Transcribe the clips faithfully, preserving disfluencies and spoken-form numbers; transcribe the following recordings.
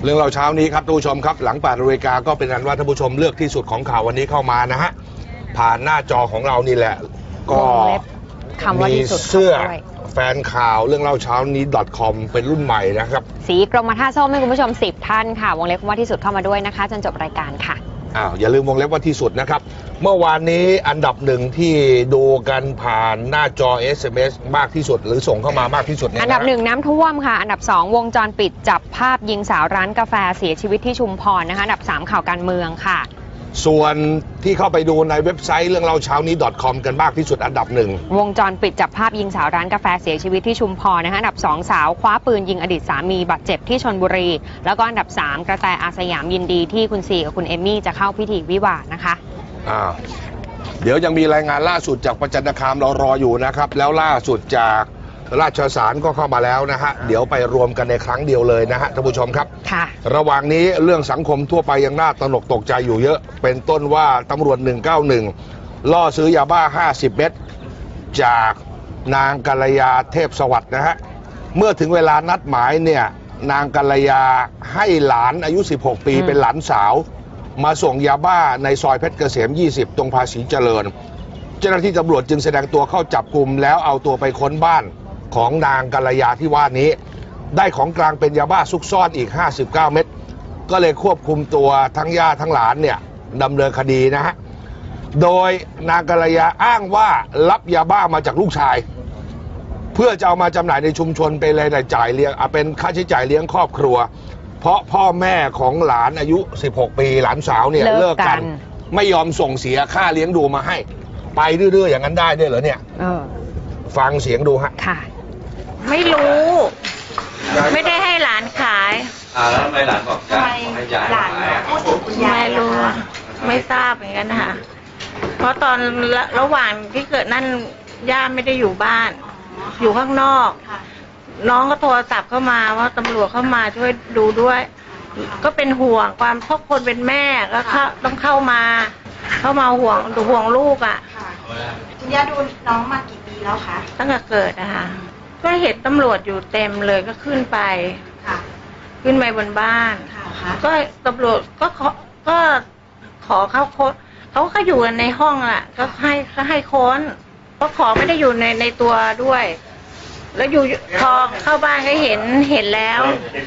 เรื่องเราเช้านี้ครับท่านผู้ชมครับหลังแปดนาฬิกาก็เป็นอันว่าท่านผู้ชมเลือกที่สุดของข่าววันนี้เข้ามานะฮะผ่านหน้าจอของเรานี่แหละก็มีเสื้อแฟนข่าวเรื่องเล่าเช้านี้ .com เป็นรุ่นใหม่นะครับสีกรมท่าส้มให้คุณผู้ชมสิบท่านค่ะวงเล็บว่าที่สุดเข้ามาด้วยนะคะจนจบรายการค่ะอ้าวอย่าลืมวงเล็บว่าที่สุดนะครับเมื่อวานนี้อันดับหนึ่งที่ดูกันผ่านหน้าจอ เอส เอ็ม เอส มากที่สุดหรือส่งเข้ามามากที่สุดเนี่ยอันดับหนึ่งน้ำท่วมค่ะอันดับสองวงจรปิดจับภาพยิงสาวร้านกาแฟเสียชีวิตที่ชุมพรนะคะอันดับสามข่าวการเมืองค่ะส่วนที่เข้าไปดูในเว็บไซต์เรื่องเล่าเช้านี้ .com กันมากที่สุดอันดับหนึ่งวงจรปิดจับภาพยิงสาวร้านกาแฟเสียชีวิตที่ชุมพรนะคะอันดับสองสาวคว้าปืนยิงอดีตสามีบาดเจ็บที่ชลบุรีแล้วก็อันดับสามกระแตอาสยามยินดีที่คุณซีกับคุณเอมมี่จะเข้าพิธีวิวาห์นะคะอ่าเดี๋ยวยังมีรายงานล่าสุดจากประจันตคามเรารออยู่นะครับแล้วล่าสุดจากราชสารก็เข้ามาแล้วนะฮะเดี๋ยวไปรวมกันในครั้งเดียวเลยนะฮะท่านผู้ชมครับค่ะระหว่างนี้เรื่องสังคมทั่วไปยังน่าตระหนกตกใจอยู่เยอะเป็นต้นว่าตำรวจหนึ่งเก้าหนึ่งล่อซื้อยาบ้าห้าสิบเม็ดจากนางกัลยาเทพสวัสดิ์นะฮะเมื่อถึงเวลานัดหมายเนี่ยนางกัลยาให้หลานอายุสิบหกปีเป็นหลานสาวมาส่งยาบ้าในซอยเพชรเกษมยี่สิบตรงภาษีเจริญเจ้าหน้าที่ตำรวจจึงแสดงตัวเข้าจับกุมแล้วเอาตัวไปค้นบ้านของนางกัลยาที่ว่านี้ได้ของกลางเป็นยาบ้าซุกซ่อนอีกห้าสิบเก้าเม็ดก็เลยควบคุมตัวทั้งย่าทั้งหลานเนี่ยดำเนินคดีนะฮะโดยนางกัลยาอ้างว่ารับยาบ้ามาจากลูกชายเพื่อจะเอามาจำหน่ายในชุมชนไปเลยในจ่ายเลี้ยงเป็นค่าใช้จ่ายเลี้ยงครอบครัวเพราะพ่อแม่ของหลานอายุสิบหกปีหลานสาวเนี่ยเลิกกันไม่ยอมส่งเสียค่าเลี้ยงดูมาให้ไปเรื่อยๆอย่างนั้นได้ด้วยเหรอเนี่ยฟังเสียงดูฮะค่ะไม่รู้ไม่ได้ให้หลานขายอ่าแล้วทำไมหลานบอกจะให้ยายขายไม่รู้ไม่ทราบเหมือนกันนะคะเพราะตอนระหว่างที่เกิดนั่นย่าไม่ได้อยู่บ้านอยู่ข้างนอกน้องก็โทรศัพท์เข้ามาว่าตำรวจเข้ามาช่วยดูด้วยก็เป็นห่วงความทุกคนเป็นแม่ก็ต้องเข้ามาเข้ามาห่วงดูห่วงลูกอ่ะคุณย่าดูน้องมากี่ปีแล้วคะตั้งแต่เกิดนะคะก็เห็นตำรวจอยู่เต็มเลยก็ขึ้นไปขึ้นไปบนบ้านก็ตำรวจก็ขอก็ขอเขาค้นเขาก็อยู่ในห้องอ่ะก็ให้ก็ให้ค้นเพราะของไม่ได้อยู่ในในตัวด้วยแล้วอยู่พอเข้าบ้านก็เห็นเห็นแล้ว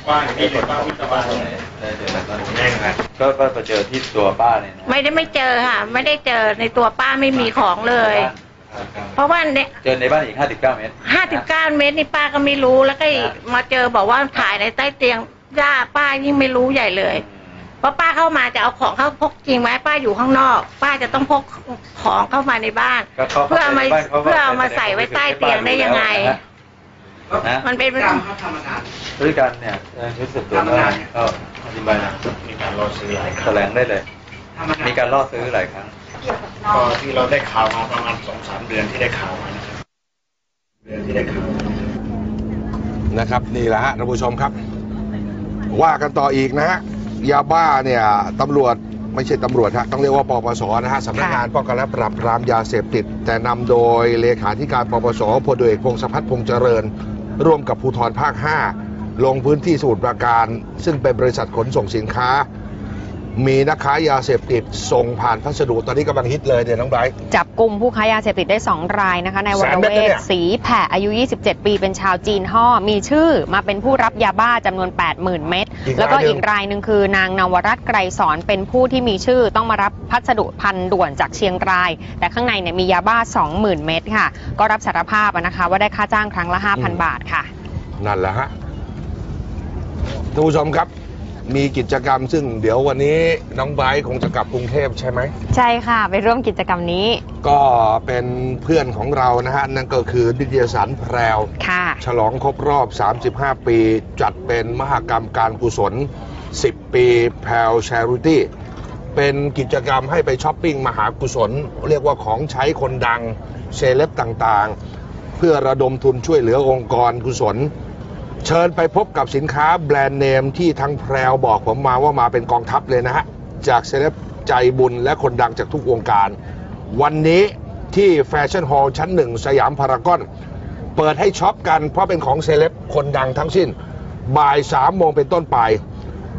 ก็ก็ไปเจอที่ตัวป้าเนี่ยไม่ได้ไม่เจอค่ะไม่ได้เจอในตัวป้าไม่มีของเลยเพราะว่าเนี่ยเจอในบ้านอีกห้าสิบเก้าเมตรห้าสิบเก้าเมตรนี่ป้าก็ไม่รู้แล้วก็มาเจอบอกว่าถ่ายในใต้เตียงย่าป้ายิ่งไม่รู้ใหญ่เลยเพราะป้าเข้ามาจะเอาของเข้าพกจริงไหมป้าอยู่ข้างนอกป้าจะต้องพกของเข้ามาในบ้านเพื่อมาเพื่อเอามาใส่ไว้ใต้เตียงได้ยังไงมันเป็นพฤติการเนี่ยชุดสืบสวนก็อธิบายนะมีการล่อซื้อหลายแถลงได้เลยมีการล่อซื้อหลายครั้งก็ที่เราได้ข่าวมาประมาณสองสามเดือนที่ได้ข่าวมานะครับเดือนที่ได้ข่าวนะครับนี่แหละฮะท่านผู้ชมครับว่ากันต่ออีกนะฮะยาบ้าเนี่ยตำรวจไม่ใช่ตำรวจฮะต้องเรียกว่าปปสนะฮะสำนักงานป้องกันและปราบปรามยาเสพติดแต่นำโดยเลขาธิการปปสพลเอกพงศพัฒน์พงษ์เจริญร่วมกับภูธรภาคห้าลงพื้นที่สมุทรปราการซึ่งเป็นบริษัทขนส่งสินค้ามีนักค้ายาเสพติดส่งผ่านพัสดุตอนนี้กำลังฮิตเลยเนี่ยน้องไบร์ทจับกลุ่มผู้ค้ายาเสพติดได้สองรายนะคะในวรเวทศรีแผ่อายุยี่สิบเจ็ดปีเป็นชาวจีนฮ่อมีชื่อมาเป็นผู้รับยาบ้าจำนวน แปดหมื่น เม็ดแล้วก็อีกรายหนึ่งคือนางนวรัตน์ไกรสอนเป็นผู้ที่มีชื่อต้องมารับพัสดุพันด่วนจากเชียงรายแต่ข้างในเนี่ยมียาบ้า สองหมื่น เม็ดค่ะก็รับสารภาพนะคะว่าได้ค่าจ้างครั้งละ ห้าพัน บาทค่ะนั่นแหละฮะท่านผู้ชมครับมีกิจกรรมซึ่งเดี๋ยววันนี้น้องไบร์ทคงจะกลับกรุงเทพใช่ไหมใช่ค่ะไปร่วมกิจกรรมนี้ก็เป็นเพื่อนของเรานะฮะนั่นก็คือนิตยสารแพรวค่ะฉลองครบรอบสามสิบห้าปีจัดเป็นมหกรรมการกุศลสิบปีแพรวแชริตี้เป็นกิจกรรมให้ไปช้อปปิ้งมหากุศลเรียกว่าของใช้คนดังเซเลบต่างๆเพื่อระดมทุนช่วยเหลือองค์กรกุศลเชิญไปพบกับสินค้าแบรนด์เนมที่ทั้งแพรวบอกผมมาว่ามาเป็นกองทัพเลยนะฮะจากเซเลบใจบุญและคนดังจากทุกวงการวันนี้ที่แฟชั่นฮอลล์ชั้นหนึ่งสยามพารากอนเปิดให้ช็อปกันเพราะเป็นของเซเลบคนดังทั้งสิ้นบ่ายสามโมงเป็นต้นไป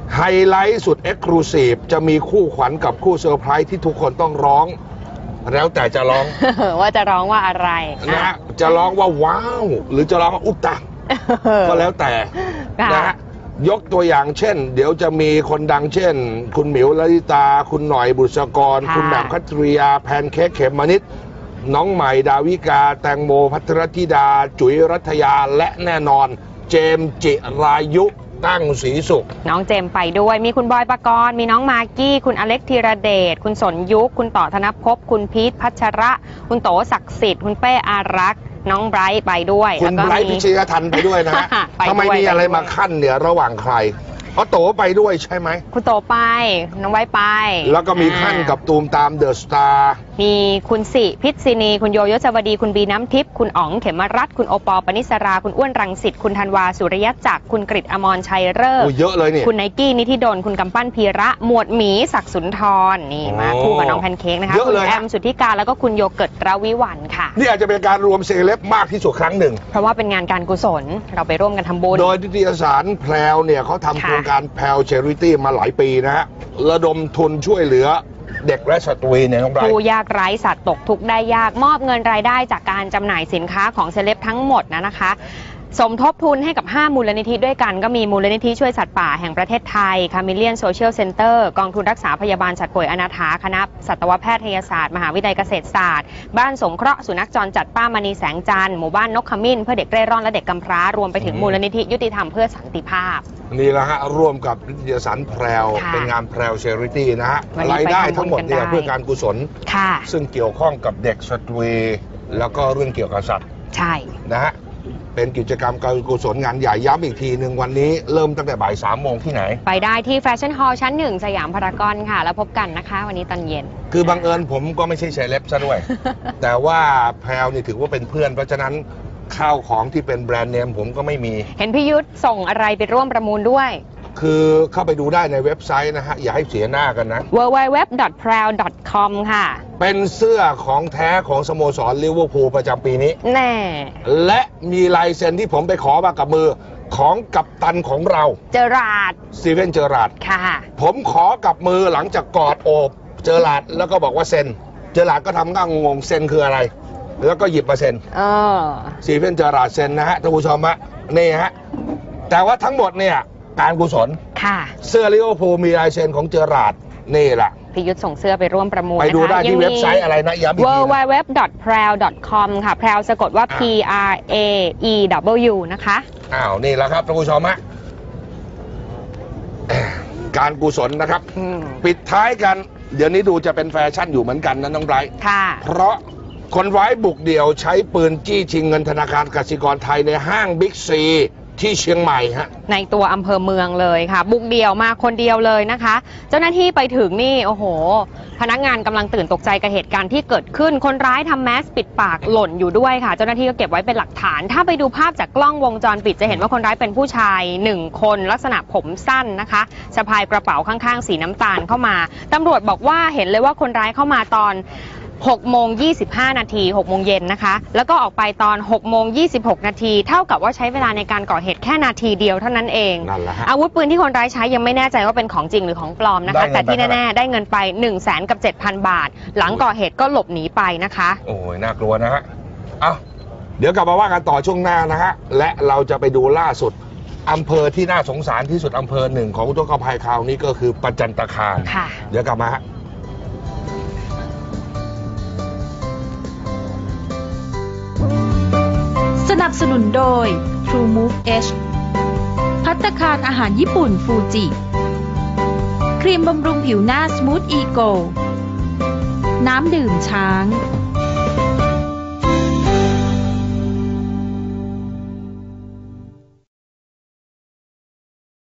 ไฮไลท์สุดเอ็กซ์คลูซีฟจะมีคู่ขวัญกับคู่เซอร์ไพรส์ที่ทุกคนต้องร้อง แล้วแต่จะร้องว่าจะร้องว่าอะไรนะฮะจะร้องว่าว้าวหรือจะร้องว่าอุตตะก็แล้วแต่นะฮะยกตัวอย่างเช่น เดี๋ยวจะมีคนดังเช่น คุณหมิวลลิตา คุณหน่อยบุษกร คุณแหม่มคัตริยาแพนเค้กเขมมนิดน้องใหม่ดาวิกาแตงโมภัทรธิดา จุ๋ยรัตยาและแน่นอนเจมส์จิรายุตั้งศรีสุขน้องเจมไปด้วยมีคุณบอยปกรณ์มีน้องมากกี้คุณอเล็กธีรเดชคุณสนยุคคุณต่อธนภพคุณพีทพัชระ คุณโตศักดิ์สิทธิ์คุณเป้อารักษ์น้องไบรท์ไปด้วยคุณไบรท์พิชยทันไปด้วยนะฮะทำไมมีอะไรมาขั้นเนี่ยระหว่างใครเพราะโตไปด้วยใช่ไหมคุณโตไปน้องไว้ไปแล้วก็มีขั้นกับตูมตามเดอะสตาร์มีคุณสิพิษศินีคุณโยยศวดีคุณบีน้ำทิพย์คุณอ๋องเขมรัตน์คุณโอปอปนิสราคุณอ้วนรังสิตคุณธันวาสุริยจักรคุณกฤษอมรชัยเลิศเยอะเลยนี่คุณไนกี้นิธิดลคุณกำปั้นพีระหมวดหมีศักดิ์สุนทรนี่มาคู่กับน้องแพนเค้กนะคะคุณแอมสุทธิการแล้วก็คุณโยเกิร์ตราวิวันค่ะนี่อาจจะเป็นการรวมเซเลบมากที่สุดครั้งหนึ่งเพราะว่าเป็นงานการกุศลเราไปร่วมกันทำบุญโดยนิตยสารแพรวเนี่ยเขาทำโครงการแพรวเชริตี้มาหลายปีนะฮะระดมทุนช่วยเหลือเด็กและสตรีเนี่ยน้องไบรท์ผู้ยากไร้สัตว์ตกทุกข์ได้ยากมอบเงินรายได้จากการจำหน่ายสินค้าของเซเลบทั้งหมดนะนะคะสมทบทุนให้กับห้ามูลนิธิด้วยกันก็มีมูลนิธิช่วยสัตว์ป่าแห่งประเทศไทยคาเมเลียนโซเชียลเซ็นเตอร์กองทุนรักษาพยาบาลสัตว์ป่วยอนาถาคณะสัตวแพทยศาสตร์มหาวิทยาลัยเกษตรศาสตร์บ้านสงเคราะห์สุนัขจรจัดป้ามณีแสงจันทร์หมู่บ้านนกขมิ้นเพื่อเด็กเร่ร่อนและเด็กกำพร้ารวมไปถึงมูลนิธิยุติธรรมเพื่อสันติภาพนี่แหละฮะร่วมกับนิตยสารแพรวเป็นงานแพรวเชริตี้นะฮะรายได้ทั้งหมดเนี่ยเพื่อการกุศลซึ่งเกี่ยวข้องกับเด็กสตรีแล้วก็เรื่องเกี่ยวกับสัตว์ใช่นะฮะเป็นกิจกรรมการกุศลงานใหญ่ย้ำอีกทีหนึ่งวันนี้เริ่มตั้งแต่บ่ายสามโมงที่ไหนไปได้ที่แฟชั่นฮอลล์ชั้นหนึ่งสยามพารากอนค่ะแล้วพบกันนะคะวันนี้ตอนเย็นคือบังเอิญผมก็ไม่ใช่เซเลบซะด้วย แต่ว่าแพรวนี่ถือว่าเป็นเพื่อนเพราะฉะนั้นข้าวของที่เป็นแบรนด์เนมผมก็ไม่มีเห็นพี่ยุทธส่งอะไรไปร่วมประมูลด้วยคือเข้าไปดูได้ในเว็บไซต์นะฮะอย่าให้เสียหน้ากันนะดับเบิลยู ดับเบิลยู ดับเบิลยู ดอท แพรว ดอท คอม ค่ะเป็นเสื้อของแท้ของสโมสรลิเวอร์พูลประจำปีนี้แน่และมีลายเซ็นที่ผมไปขอมากับมือของกัปตันของเราเจอราร์ดสตีเวนเจอราร์ดค่ะผมขอกับมือหลังจากกอดโอบเจอราร์ดแล้วก็บอกว่าเซ็นเจอราร์ดก็ทำง่างงงเซ็นคืออะไรแล้วก็หยิบมาเซ็นเออสตีเวนเจอราร์ดเซ็นนะฮะท่านผู้ชมฮะนี่ฮะแต่ว่าทั้งหมดเนี่ยการกุศลค่ะเสื้อลิเวอร์พูลมีลายเซ็นของเจอราร์ดนี่แหละพี่ยุทธส่งเสื้อไปร่วมประมูลไปดูได้ที่เว็บไซต์อะไรนะย้ำอีกทีดับเบิลยู ดับเบิลยู ดับเบิลยู ดอท แพรว ดอท คอม ค่ะแพรวสะกดว่า P R A E W นะคะอ้าวนี่แหละครับท่านผู้ชมฮะการกุศลนะครับปิดท้ายกันเดี๋ยวนี้ดูจะเป็นแฟชั่นอยู่เหมือนกันนะน้องไบรท์ค่ะเพราะคนร้ายบุกเดี่ยวใช้ปืนจี้ชิงเงินธนาคารกสิกรไทยในห้างบิ๊กซีที่เชียงใหม่ฮะในตัวอำเภอเมืองเลยค่ะบุกเดี่ยวมาคนเดียวเลยนะคะเจ้าหน้าที่ไปถึงนี่โอ้โหพนักงานกำลังตื่นตกใจกับเหตุการณ์ที่เกิดขึ้นคนร้ายทำแมสปิดปากหล่นอยู่ด้วยค่ะเจ้าหน้าที่ก็เก็บไว้เป็นหลักฐานถ้าไปดูภาพจากกล้องวงจรปิดจะเห็นว่าคนร้ายเป็นผู้ชายหนึ่งคนลักษณะผมสั้นนะคะสะพายกระเป๋าข้างๆสีน้ำตาลเข้ามาตำรวจบอกว่าเห็นเลยว่าคนร้ายเข้ามาตอนหกโมงยี่สิบห้านาทีหกโมงเย็นนะคะแล้วก็ออกไปตอนหกโมงยี่สิบหกนาทีเท่ากับว่าใช้เวลาในการก่อเหตุแค่นาทีเดียวเท่านั้นเองอาวุธปืนที่คนร้ายใช้ยังไม่แน่ใจว่าเป็นของจริงหรือของปลอมนะคะแต่ที่แน่ๆได้เงินไป หนึ่งแสนกับเจ็ดพัน บาทหลังก่อเหตุก็หลบหนีไปนะคะโอ้ยน่ากลัวนะฮะเอ้าเดี๋ยวกลับมาว่ากันต่อช่วงหน้านะฮะและเราจะไปดูล่าสุดอำเภอที่น่าสงสารที่สุดอำเภอหนึ่งของอุทกภัยคราวนี้ก็คือประจันตคามเดี๋ยวกลับมาฮะสนับสนุนโดย True Move H ภัตตาคารอาหารญี่ปุ่นฟูจิครีมบำรุงผิวหน้า Smooth Eco น้ำดื่มช้าง